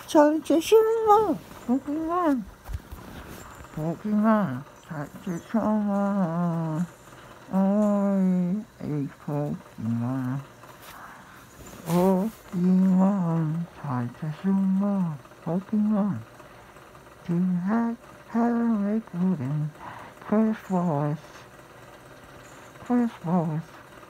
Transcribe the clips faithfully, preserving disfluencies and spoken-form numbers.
Charlie Cheshire, Pokemon, Pokemon, Charlie Cheshire, oh, a Pokemon, Pokemon, Charlie Cheshire, Pokemon, to have, have a make wooden, Chris Wallace, Chris Wallace.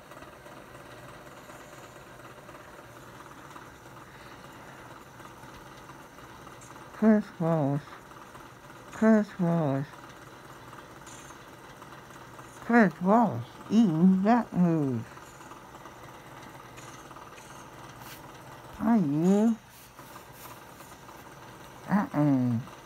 Chris Wallace, Chris Wallace, Chris Wallace, eating that move. Are you? Uh-uh.